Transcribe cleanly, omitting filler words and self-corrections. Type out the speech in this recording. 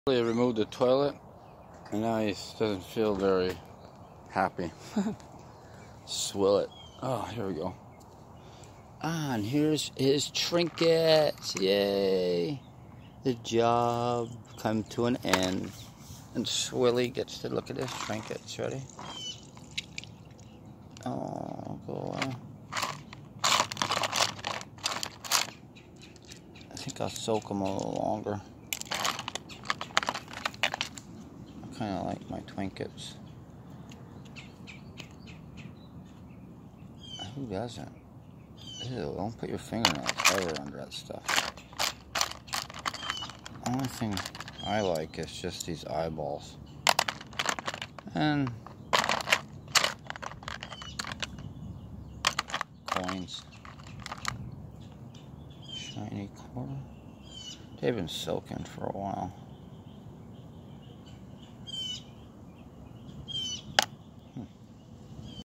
I removed the toilet, and now he doesn't feel very happy. Swill it. Oh, here we go. Ah, and here's his trinkets. Yay! The job come to an end. And Swilly gets to look at his trinkets. Ready? Oh, go away. I think I'll soak them a little longer. I kind of like my trinkets. Who doesn't? Ew, don't put your fingernails ever under that stuff. Only thing I like is just these eyeballs. And coins. Shiny quarter. They've been soaking for a while.